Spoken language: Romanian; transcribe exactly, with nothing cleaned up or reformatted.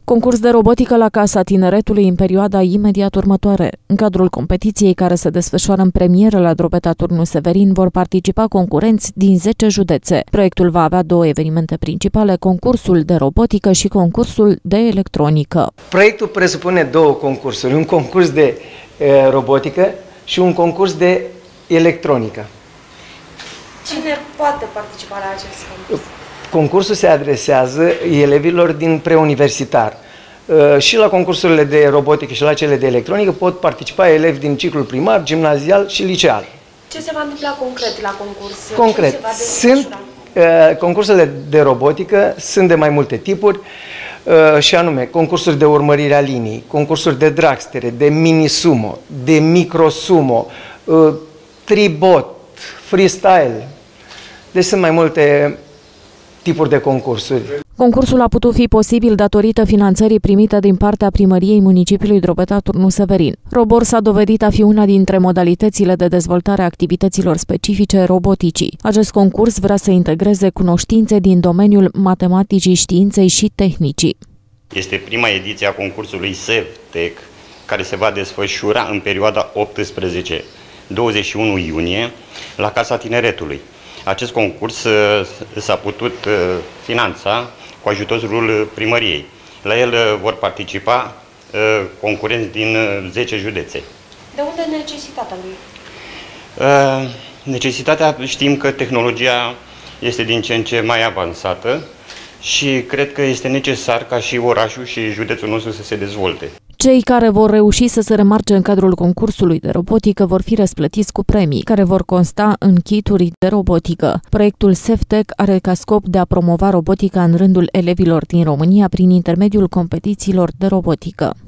Concurs de robotică la Casa Tineretului în perioada imediat următoare. În cadrul competiției care se desfășoară în premieră la Drobeta Turnu Severin vor participa concurenți din zece județe. Proiectul va avea două evenimente principale, concursul de robotică și concursul de electronică. Proiectul presupune două concursuri, un concurs de e, robotică și un concurs de electronică. Cine poate participa la acest concurs? Concursul se adresează elevilor din preuniversitar. Și la concursurile de robotică și la cele de electronică pot participa elevi din ciclul primar, gimnazial și liceal. Ce se va întâmpla concret la concurs? Concret. Ce se va sunt, concursurile de robotică sunt de mai multe tipuri, și anume concursuri de urmărire a linii, concursuri de dragstere, de mini-sumo, de micro-sumo, tribot, freestyle. Deci sunt mai multe tipuri de concursuri. Concursul a putut fi posibil datorită finanțării primite din partea primăriei municipiului Drobeta Turnu Severin. Robor s-a dovedit a fi una dintre modalitățile de dezvoltare a activităților specifice roboticii. Acest concurs vrea să integreze cunoștințe din domeniul matematicii, științei și tehnicii. Este prima ediție a concursului SevTech, care se va desfășura în perioada optsprezece douăzeci și unu iunie la Casa Tineretului. Acest concurs s-a putut finanța cu ajutorul primăriei. La el vor participa concurenți din zece județe. De unde necesitatea lui? Necesitatea, știm că tehnologia este din ce în ce mai avansată și cred că este necesar ca și orașul și județul nostru să se dezvolte. Cei care vor reuși să se remarce în cadrul concursului de robotică vor fi răsplătiți cu premii, care vor consta în kituri de robotică. Proiectul SevTech are ca scop de a promova robotica în rândul elevilor din România prin intermediul competițiilor de robotică.